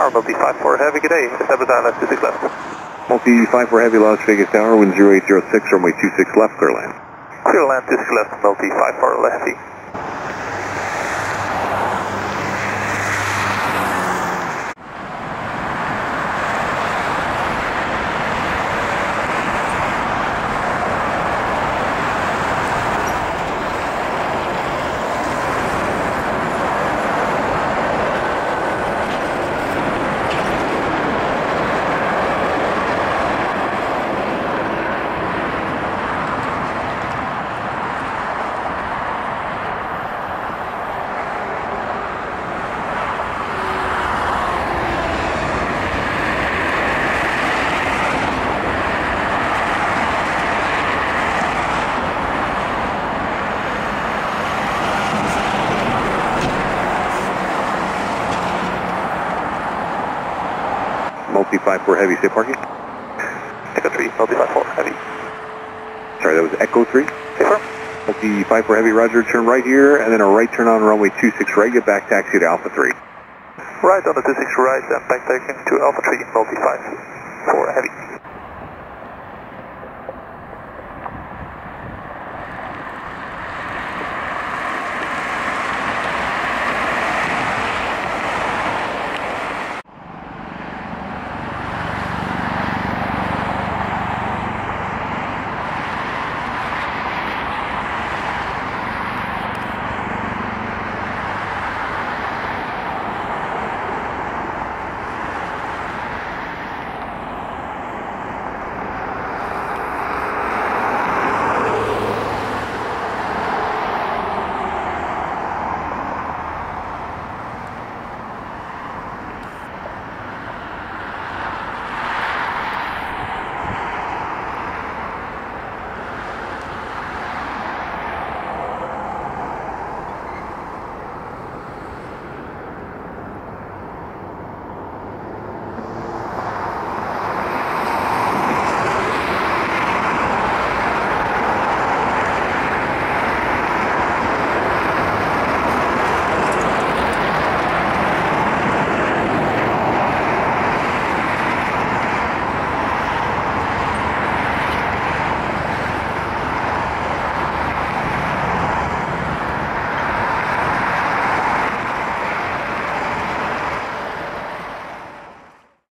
Tower, multi-54 Heavy, good day. Establish Island 26 left. Multi-54 Heavy, Las Vegas Tower, wind 0806, runway 26 left, clear land. Clear land 26 left, multi-54 Heavy. Multi-54 Heavy, stay parking. Echo 3, multi-54 Heavy. Sorry, that was Echo 3? Affirm. Multi-54 Heavy, roger, turn right here, and then a right turn on runway 26 right, get back taxi to Alpha 3. Right on the 26 right, and back taking to Alpha 3, multi-54 Heavy.